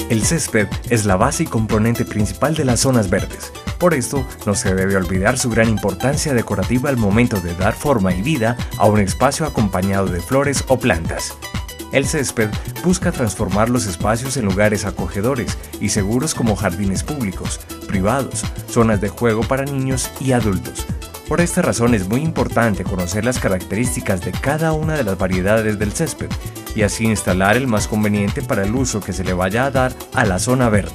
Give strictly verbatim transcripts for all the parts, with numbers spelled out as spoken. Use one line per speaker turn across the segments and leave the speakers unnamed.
El césped es la base y componente principal de las zonas verdes. Por esto, no se debe olvidar su gran importancia decorativa al momento de dar forma y vida a un espacio acompañado de flores o plantas. El césped busca transformar los espacios en lugares acogedores y seguros como jardines públicos, privados, zonas de juego para niños y adultos. Por esta razón es muy importante conocer las características de cada una de las variedades del césped y así instalar el más conveniente para el uso que se le vaya a dar a la zona verde.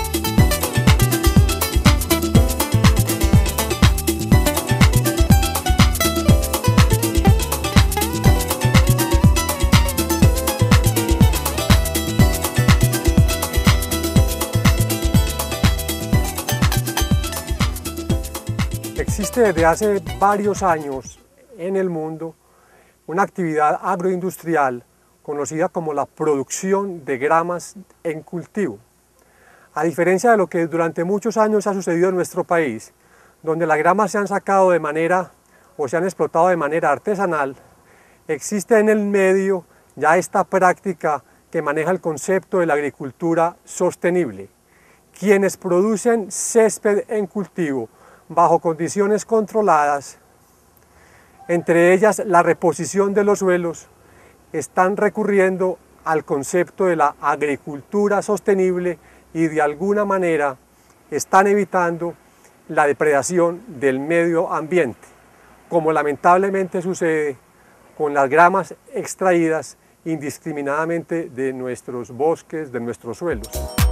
Existe desde hace varios años en el mundo una actividad agroindustrial conocida como la producción de gramas en cultivo. A diferencia de lo que durante muchos años ha sucedido en nuestro país, donde las gramas se han sacado de manera o se han explotado de manera artesanal, existe en el medio ya esta práctica que maneja el concepto de la agricultura sostenible. Quienes producen césped en cultivo bajo condiciones controladas, entre ellas la reposición de los suelos, están recurriendo al concepto de la agricultura sostenible y de alguna manera están evitando la depredación del medio ambiente, como lamentablemente sucede con las gramas extraídas indiscriminadamente de nuestros bosques, de nuestros suelos.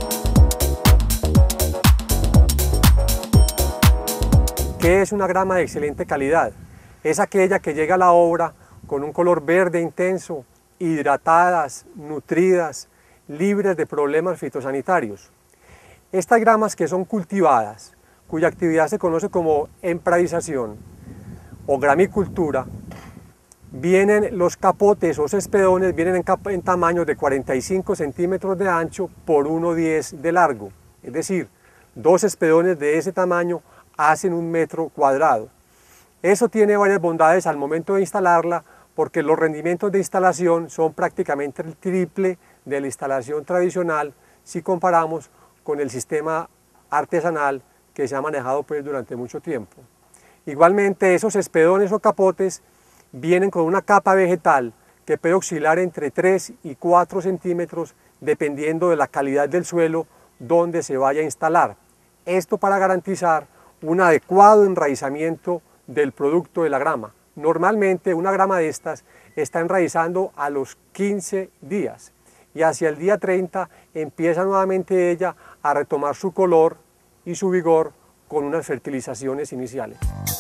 ¿Qué es una grama de excelente calidad? Es aquella que llega a la obra con un color verde intenso, hidratadas, nutridas, libres de problemas fitosanitarios. Estas gramas que son cultivadas, cuya actividad se conoce como empradización o gramicultura, vienen los capotes o cespedones, vienen en, en tamaños de cuarenta y cinco centímetros de ancho por uno punto diez de largo, es decir, dos cespedones de ese tamaño hacen un metro cuadrado. Eso tiene varias bondades al momento de instalarla, porque los rendimientos de instalación son prácticamente el triple de la instalación tradicional si comparamos con el sistema artesanal que se ha manejado pues durante mucho tiempo. Igualmente, esos cespedones o capotes vienen con una capa vegetal que puede oscilar entre tres y cuatro centímetros dependiendo de la calidad del suelo donde se vaya a instalar. Esto para garantizar un adecuado enraizamiento del producto de la grama. Normalmente una grama de estas está enraizando a los quince días y hacia el día treinta empieza nuevamente ella a retomar su color y su vigor con unas fertilizaciones iniciales.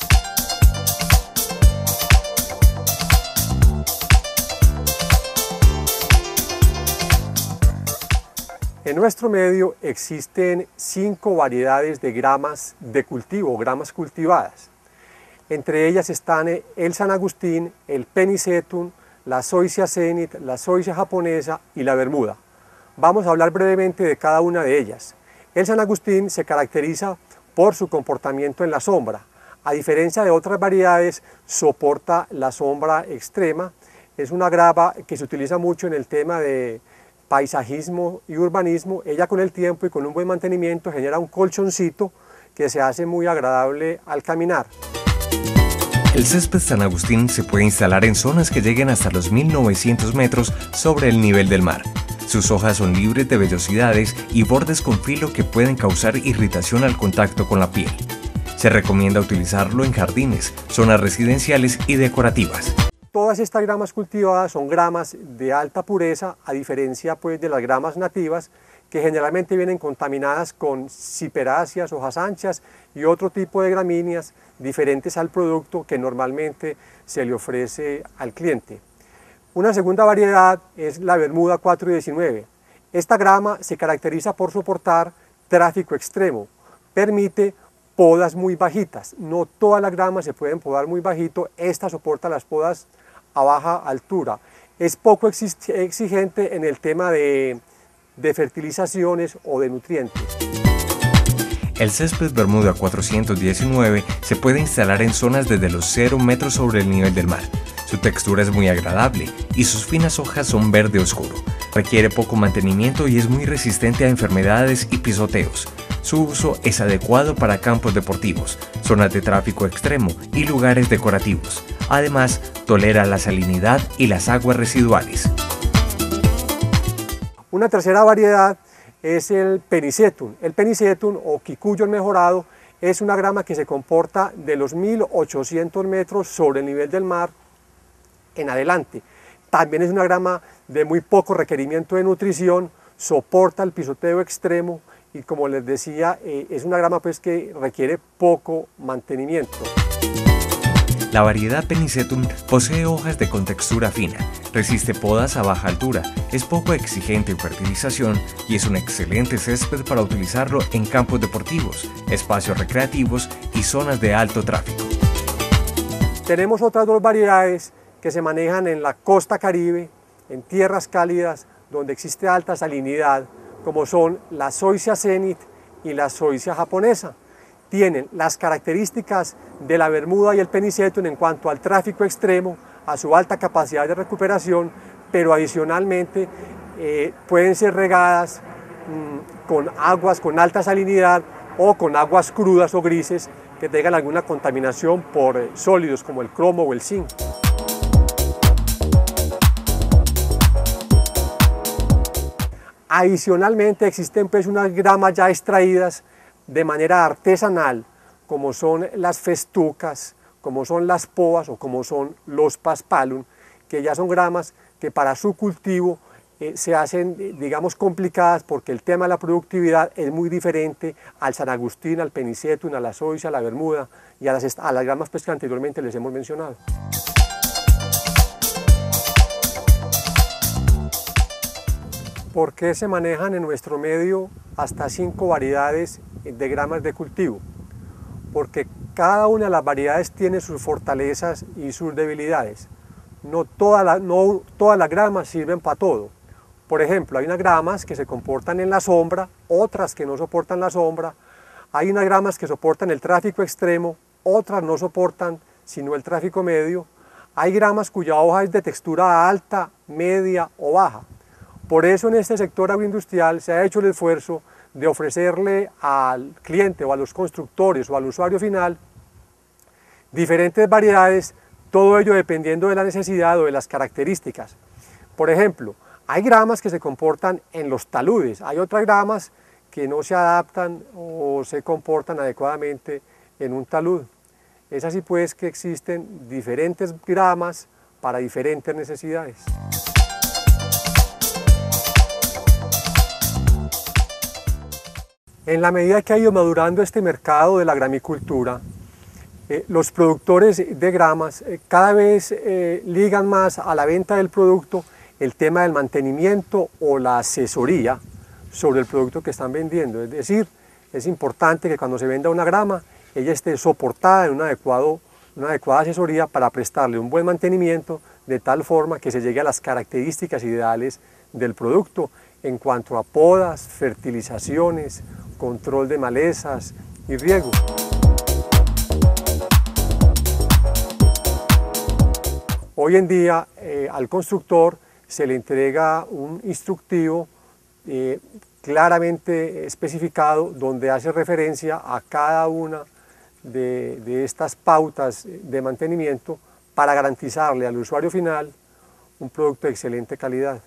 En nuestro medio existen cinco variedades de gramas de cultivo, gramas cultivadas. Entre ellas están el San Agustín, el Penicetum, la Zoysia zenith, la Zoysia japonesa y la Bermuda. Vamos a hablar brevemente de cada una de ellas. El San Agustín se caracteriza por su comportamiento en la sombra. A diferencia de otras variedades, soporta la sombra extrema. Es una grava que se utiliza mucho en el tema de paisajismo y urbanismo. Ella con el tiempo y con un buen mantenimiento genera un colchoncito que se hace muy agradable al caminar.
El césped San Agustín se puede instalar en zonas que lleguen hasta los mil novecientos metros sobre el nivel del mar. Sus hojas son libres de vellosidades y bordes con filo que pueden causar irritación al contacto con la piel. Se recomienda utilizarlo en jardines, zonas residenciales y decorativas.
Todas estas gramas cultivadas son gramas de alta pureza, a diferencia pues, de las gramas nativas, que generalmente vienen contaminadas con ciperáceas, hojas anchas y otro tipo de gramíneas diferentes al producto que normalmente se le ofrece al cliente. Una segunda variedad es la Bermuda cuatro diecinueve. Esta grama se caracteriza por soportar tráfico extremo, permite podas muy bajitas. No todas las gramas se pueden podar muy bajito, esta soporta las podas a baja altura. Es poco exigente en el tema de, de fertilizaciones o de nutrientes.
El césped Bermuda cuatrocientos diecinueve se puede instalar en zonas desde los cero metros sobre el nivel del mar. Su textura es muy agradable y sus finas hojas son verde oscuro. Requiere poco mantenimiento y es muy resistente a enfermedades y pisoteos. Su uso es adecuado para campos deportivos, zonas de tráfico extremo y lugares decorativos. Además, tolera la salinidad y las aguas residuales.
Una tercera variedad es el Penicetum. El Penicetum, o Kikuyo mejorado, es una grama que se comporta de los mil ochocientos metros sobre el nivel del mar en adelante. También es una grama de muy poco requerimiento de nutrición, soporta el pisoteo extremo y, como les decía, eh, es una grama pues, que requiere poco mantenimiento.
La variedad Penicetum posee hojas de contextura fina, resiste podas a baja altura, es poco exigente en fertilización y es un excelente césped para utilizarlo en campos deportivos, espacios recreativos y zonas de alto tráfico.
Tenemos otras dos variedades que se manejan en la costa caribe, en tierras cálidas donde existe alta salinidad, como son la Zoysia zenith y la Zoysia japonesa. Tienen las características de la bermuda y el Penicetum en cuanto al tráfico extremo, a su alta capacidad de recuperación, pero adicionalmente eh, pueden ser regadas mmm, con aguas con alta salinidad o con aguas crudas o grises que tengan alguna contaminación por eh, sólidos como el cromo o el zinc. Adicionalmente existen pues unas gramas ya extraídas de manera artesanal, como son las festucas, como son las poas o como son los paspalum, que ya son gramas que para su cultivo eh, se hacen, eh, digamos, complicadas porque el tema de la productividad es muy diferente al San Agustín, al Penicetum, a la Zoysia, a la Bermuda y a las, a las gramas pues, que anteriormente les hemos mencionado. ¿Por qué se manejan en nuestro medio hasta cinco variedades de gramas de cultivo? Porque cada una de las variedades tiene sus fortalezas y sus debilidades. No, toda la, no todas las gramas sirven para todo. Por ejemplo, hay unas gramas que se comportan en la sombra, otras que no soportan la sombra. Hay unas gramas que soportan el tráfico extremo, otras no soportan sino el tráfico medio. Hay gramas cuya hoja es de textura alta, media o baja. Por eso en este sector agroindustrial se ha hecho el esfuerzo de ofrecerle al cliente o a los constructores o al usuario final diferentes variedades, todo ello dependiendo de la necesidad o de las características. Por ejemplo, hay gramas que se comportan en los taludes, hay otras gramas que no se adaptan o se comportan adecuadamente en un talud. Es así pues que existen diferentes gramas para diferentes necesidades. En la medida que ha ido madurando este mercado de la gramicultura, eh, los productores de gramas eh, cada vez eh, ligan más a la venta del producto el tema del mantenimiento o la asesoría sobre el producto que están vendiendo. Es decir, es importante que cuando se venda una grama, ella esté soportada en un adecuado, una adecuada asesoría para prestarle un buen mantenimiento de tal forma que se llegue a las características ideales del producto en cuanto a podas, fertilizaciones, control de malezas y riego. Hoy en día eh, al constructor se le entrega un instructivo eh, claramente especificado donde hace referencia a cada una de, de estas pautas de mantenimiento para garantizarle al usuario final un producto de excelente calidad.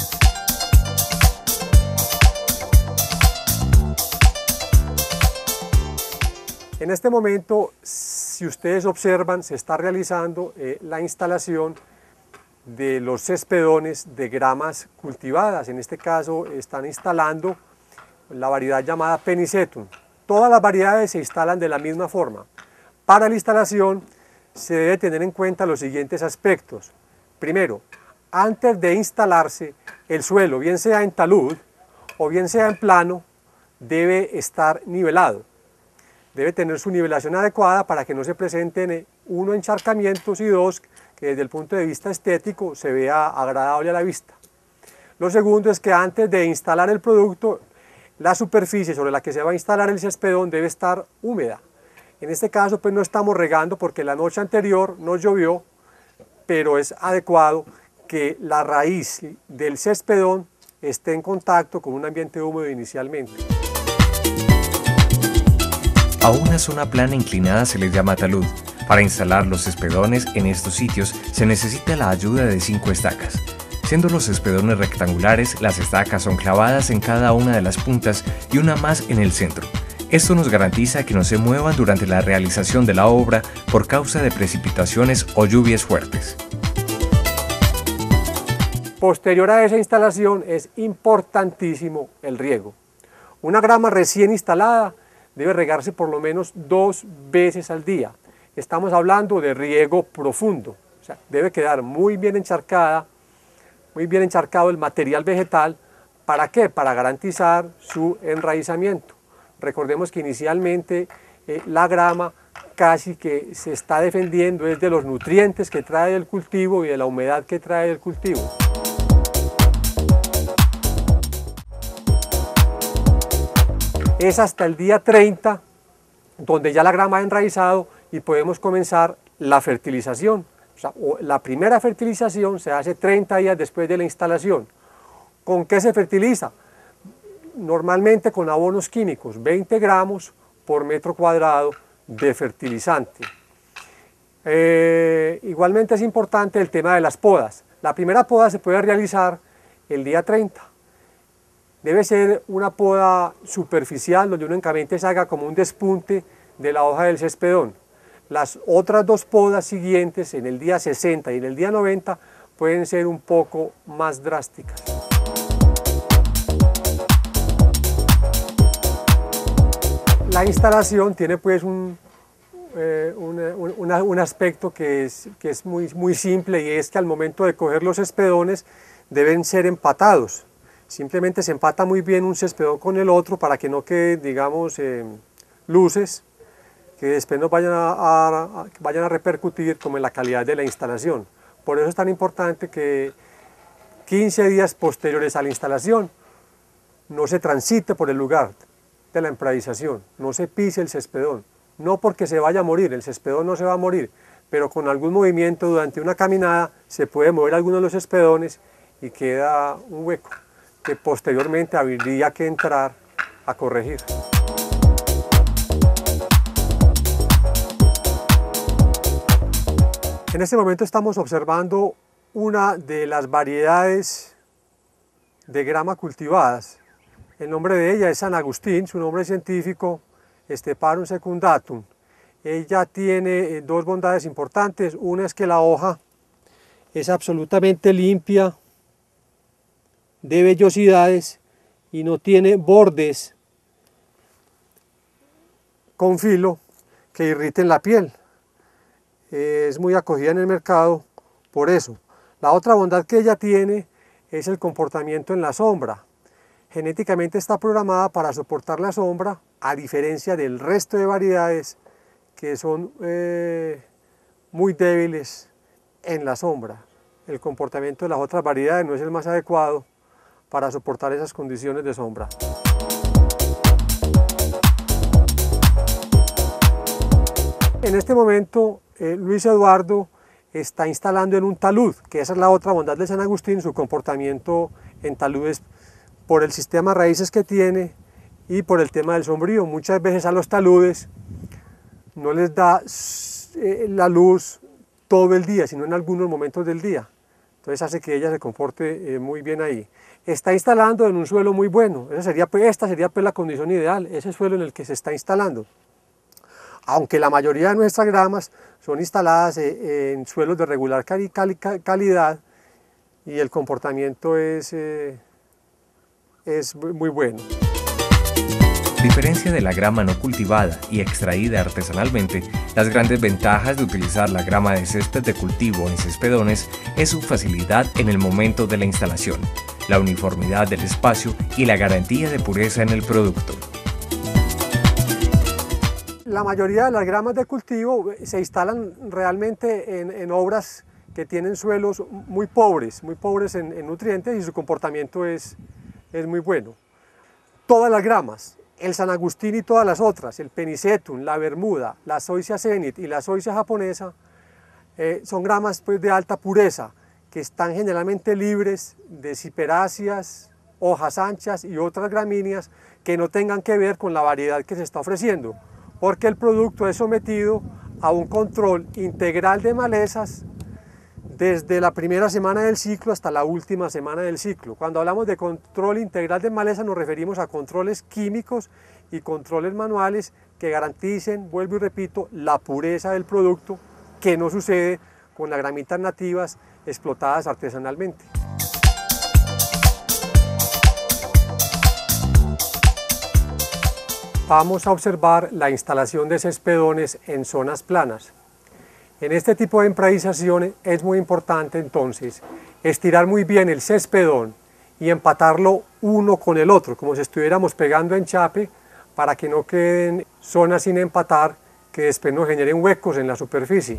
En este momento, si ustedes observan, se está realizando eh, la instalación de los cespedones de gramas cultivadas. En este caso están instalando la variedad llamada Penicetum. Todas las variedades se instalan de la misma forma. Para la instalación se debe tener en cuenta los siguientes aspectos. Primero, antes de instalarse, el suelo, bien sea en talud o bien sea en plano, debe estar nivelado. Debe tener su nivelación adecuada para que no se presenten, uno, encharcamientos y dos, que desde el punto de vista estético se vea agradable a la vista. Lo segundo es que antes de instalar el producto, la superficie sobre la que se va a instalar el cespedón debe estar húmeda. En este caso pues no estamos regando porque la noche anterior nos llovió, pero es adecuado que la raíz del cespedón esté en contacto con un ambiente húmedo inicialmente.
A una zona plana inclinada se le llama talud. Para instalar los espedones en estos sitios se necesita la ayuda de cinco estacas. Siendo los espedones rectangulares, las estacas son clavadas en cada una de las puntas y una más en el centro. Esto nos garantiza que no se muevan durante la realización de la obra por causa de precipitaciones o lluvias fuertes.
Posterior a esa instalación es importantísimo el riego. Una grama recién instalada debe regarse por lo menos dos veces al día. Estamos hablando de riego profundo, o sea, debe quedar muy bien encharcada, muy bien encharcado el material vegetal. ¿Para qué? Para garantizar su enraizamiento. Recordemos que inicialmente eh, la grama casi que se está defendiendo es de los nutrientes que trae el cultivo y de la humedad que trae el cultivo. Es hasta el día treinta donde ya la grama ha enraizado y podemos comenzar la fertilización. O sea, la primera fertilización se hace treinta días después de la instalación. ¿Con qué se fertiliza? Normalmente con abonos químicos, veinte gramos por metro cuadrado de fertilizante. Eh, igualmente es importante el tema de las podas. La primera poda se puede realizar el día treinta. Debe ser una poda superficial donde únicamente se haga como un despunte de la hoja del cespedón. Las otras dos podas siguientes, en el día sesenta y en el día noventa, pueden ser un poco más drásticas. La instalación tiene pues un, eh, un, un, un aspecto que es, que es muy, muy simple, y es que al momento de coger los cespedones deben ser empatados. Simplemente se empata muy bien un cespedón con el otro para que no queden, digamos, eh, luces que después nos vayan a, a, a, vayan a repercutir como en la calidad de la instalación. Por eso es tan importante que quince días posteriores a la instalación no se transite por el lugar de la empradización, no se pise el cespedón, no porque se vaya a morir, el cespedón no se va a morir, pero con algún movimiento durante una caminada se puede mover alguno de los cespedones y queda un hueco que posteriormente habría que entrar a corregir. En este momento estamos observando una de las variedades de grama cultivadas. El nombre de ella es San Agustín, su nombre científico Steparum secundatum. Ella tiene dos bondades importantes. Una es que la hoja es absolutamente limpia de vellosidades y no tiene bordes con filo que irriten la piel. Es muy acogida en el mercado por eso. La otra bondad que ella tiene es el comportamiento en la sombra. Genéticamente está programada para soportar la sombra, a diferencia del resto de variedades que son eh, muy débiles en la sombra. El comportamiento de las otras variedades no es el más adecuado para soportar esas condiciones de sombra. En este momento eh, Luis Eduardo está instalando en un talud, que esa es la otra bondad de San Agustín. Su comportamiento en taludes por el sistema de raíces que tiene y por el tema del sombrío. Muchas veces a los taludes no les da eh, la luz todo el día, sino en algunos momentos del día. Entonces hace que ella se comporte eh, muy bien ahí. Está instalando en un suelo muy bueno. Esa sería, esta sería pues, la condición ideal, ese suelo en el que se está instalando. Aunque la mayoría de nuestras gramas son instaladas eh, en suelos de regular cali, cali, calidad, y el comportamiento es, eh, es muy bueno.
A diferencia de la grama no cultivada y extraída artesanalmente, las grandes ventajas de utilizar la grama de césped de cultivo en cespedones es su facilidad en el momento de la instalación, la uniformidad del espacio y la garantía de pureza en el producto.
La mayoría de las gramas de cultivo se instalan realmente en, en obras que tienen suelos muy pobres, muy pobres en, en nutrientes, y su comportamiento es, es muy bueno. Todas las gramas, el San Agustín y todas las otras, el Penicetum, la Bermuda, la Zoysia zenith y la Zoysia japonesa, eh, son gramas pues, de alta pureza, que están generalmente libres de ciperáceas hojas anchas y otras gramíneas que no tengan que ver con la variedad que se está ofreciendo, porque el producto es sometido a un control integral de malezas desde la primera semana del ciclo hasta la última semana del ciclo. Cuando hablamos de control integral de malezas nos referimos a controles químicos y controles manuales que garanticen, vuelvo y repito, la pureza del producto, que no sucede con las gramitas nativas explotadas artesanalmente. Vamos a observar la instalación de cespedones en zonas planas. En este tipo de improvisación es muy importante entonces estirar muy bien el cespedón y empatarlo uno con el otro, como si estuviéramos pegando enchape, para que no queden zonas sin empatar que después nos generen huecos en la superficie.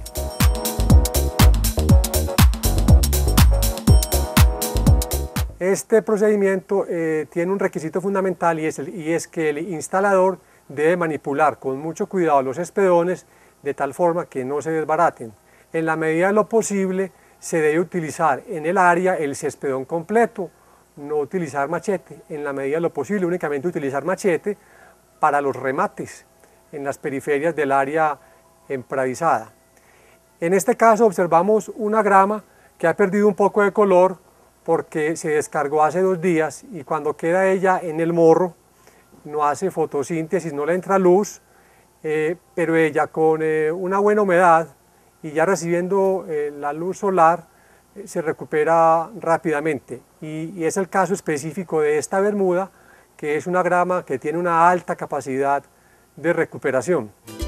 Este procedimiento eh, tiene un requisito fundamental y es, el, y es que el instalador debe manipular con mucho cuidado los cespedones de tal forma que no se desbaraten. En la medida de lo posible se debe utilizar en el área el cespedón completo, no utilizar machete. En la medida de lo posible únicamente utilizar machete para los remates en las periferias del área empradizada. En este caso observamos una grama que ha perdido un poco de color porque se descargó hace dos días y cuando queda ella en el morro no hace fotosíntesis, no le entra luz, eh, pero ella con eh, una buena humedad y ya recibiendo eh, la luz solar eh, se recupera rápidamente y, y es el caso específico de esta bermuda, que es una grama que tiene una alta capacidad de recuperación.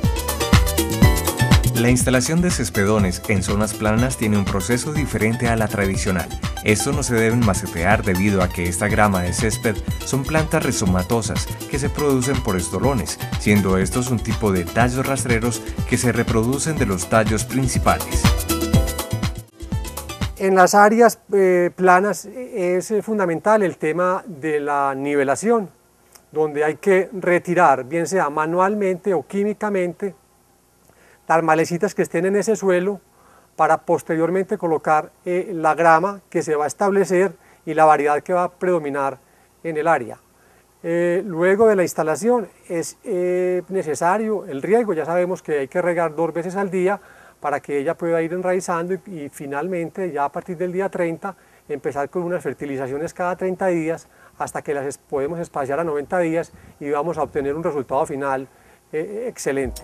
La instalación de cespedones en zonas planas tiene un proceso diferente a la tradicional. Estos no se deben macetear debido a que esta grama de césped son plantas rizomatosas que se producen por estolones, siendo estos un tipo de tallos rastreros que se reproducen de los tallos principales.
En las áreas eh, planas es fundamental el tema de la nivelación, donde hay que retirar, bien sea manualmente o químicamente, las malecitas que estén en ese suelo para posteriormente colocar eh, la grama que se va a establecer y la variedad que va a predominar en el área. Eh, luego de la instalación es eh, necesario el riego, ya sabemos que hay que regar dos veces al día para que ella pueda ir enraizando y, y finalmente ya a partir del día treinta empezar con unas fertilizaciones cada treinta días hasta que las podemos espaciar a noventa días y vamos a obtener un resultado final eh, excelente.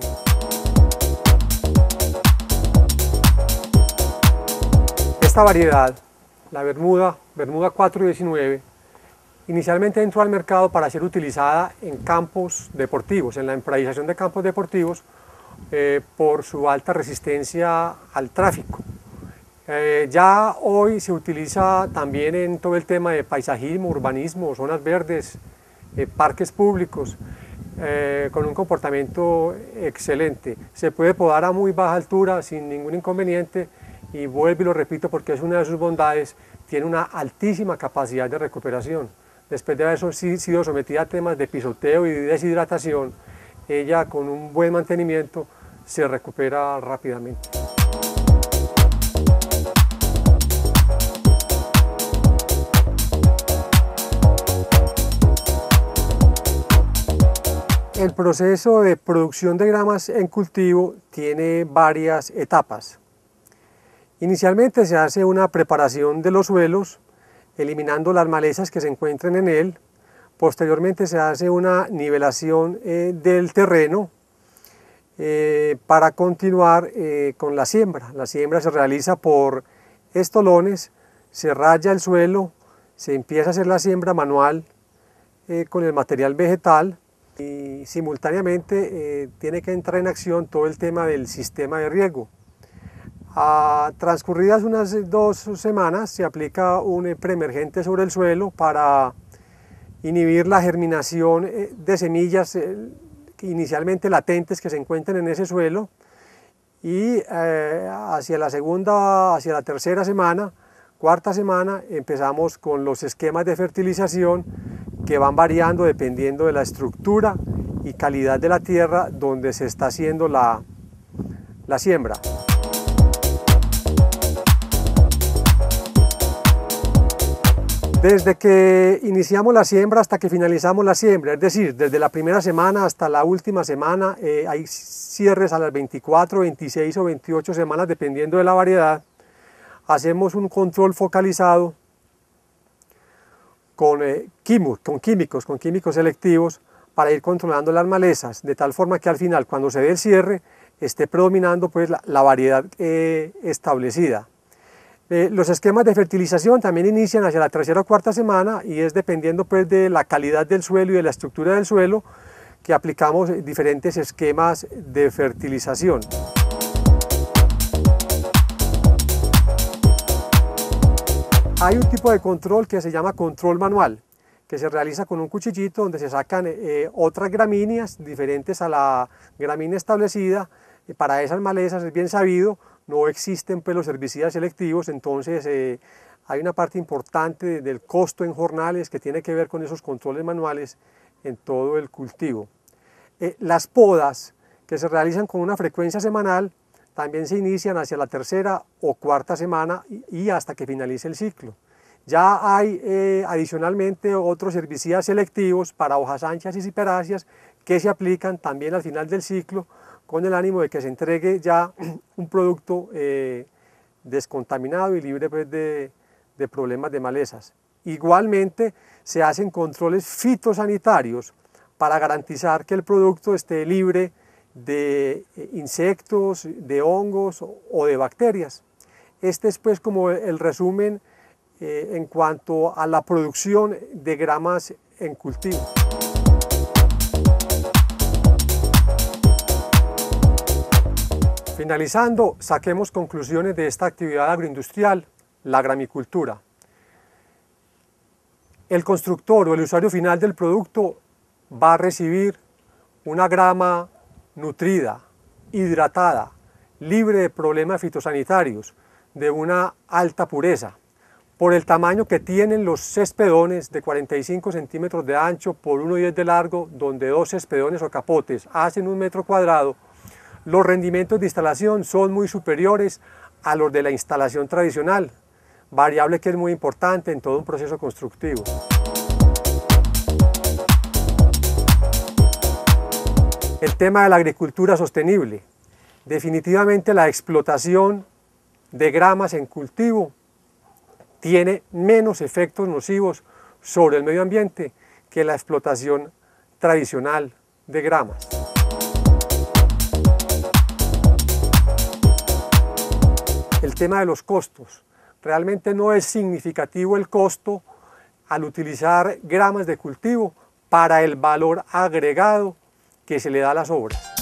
Esta variedad, la Bermuda, Bermuda cuatro diecinueve, inicialmente entró al mercado para ser utilizada en campos deportivos, en la empradización de campos deportivos, eh, por su alta resistencia al tráfico. Eh, ya hoy se utiliza también en todo el tema de paisajismo, urbanismo, zonas verdes, eh, parques públicos, eh, con un comportamiento excelente. Se puede podar a muy baja altura sin ningún inconveniente y vuelvo y lo repito porque es una de sus bondades, tiene una altísima capacidad de recuperación. Después de haber sido sometida a temas de pisoteo y deshidratación, ella con un buen mantenimiento se recupera rápidamente. El proceso de producción de gramas en cultivo tiene varias etapas. Inicialmente se hace una preparación de los suelos, eliminando las malezas que se encuentren en él. Posteriormente se hace una nivelación eh, del terreno eh, para continuar eh, con la siembra. La siembra se realiza por estolones, se raya el suelo, se empieza a hacer la siembra manual eh, con el material vegetal y simultáneamente eh, tiene que entrar en acción todo el tema del sistema de riego. A transcurridas unas dos semanas se aplica un preemergente sobre el suelo para inhibir la germinación de semillas inicialmente latentes que se encuentren en ese suelo y eh, hacia la segunda, hacia la tercera semana, cuarta semana empezamos con los esquemas de fertilización que van variando dependiendo de la estructura y calidad de la tierra donde se está haciendo la, la siembra. Desde que iniciamos la siembra hasta que finalizamos la siembra, es decir, desde la primera semana hasta la última semana, eh, hay cierres a las veinticuatro, veintiséis o veintiocho semanas dependiendo de la variedad. Hacemos un control focalizado con, eh, quimo, con químicos, con químicos selectivos para ir controlando las malezas, de tal forma que al final, cuando se dé el cierre, esté predominando pues, la, la variedad eh, establecida. Eh, los esquemas de fertilización también inician hacia la tercera o cuarta semana y es dependiendo pues, de la calidad del suelo y de la estructura del suelo que aplicamos diferentes esquemas de fertilización. Hay un tipo de control que se llama control manual, que se realiza con un cuchillito donde se sacan eh, otras gramíneas diferentes a la gramínea establecida. Y para esas malezas es bien sabido, no existen pues, los herbicidas selectivos, entonces eh, hay una parte importante de, del costo en jornales que tiene que ver con esos controles manuales en todo el cultivo. Eh, las podas que se realizan con una frecuencia semanal también se inician hacia la tercera o cuarta semana y, y hasta que finalice el ciclo. Ya hay eh, adicionalmente otros herbicidas selectivos para hojas anchas y ciperáceas que se aplican también al final del ciclo con el ánimo de que se entregue ya un producto eh, descontaminado y libre pues, de, de problemas de malezas. Igualmente se hacen controles fitosanitarios para garantizar que el producto esté libre de insectos, de hongos o de bacterias. Este es pues como el resumen eh, en cuanto a la producción de gramas en cultivo. Finalizando, saquemos conclusiones de esta actividad agroindustrial, la gramicultura. El constructor o el usuario final del producto va a recibir una grama nutrida, hidratada, libre de problemas fitosanitarios, de una alta pureza, por el tamaño que tienen los cespedones de cuarenta y cinco centímetros de ancho por uno coma diez de largo, donde dos cespedones o capotes hacen un metro cuadrado. Los rendimientos de instalación son muy superiores a los de la instalación tradicional, variable que es muy importante en todo un proceso constructivo. El tema de la agricultura sostenible. Definitivamente la explotación de gramas en cultivo tiene menos efectos nocivos sobre el medio ambiente que la explotación tradicional de gramas. El tema de los costos. Realmente no es significativo el costo al utilizar gramas de cultivo para el valor agregado que se le da a las obras.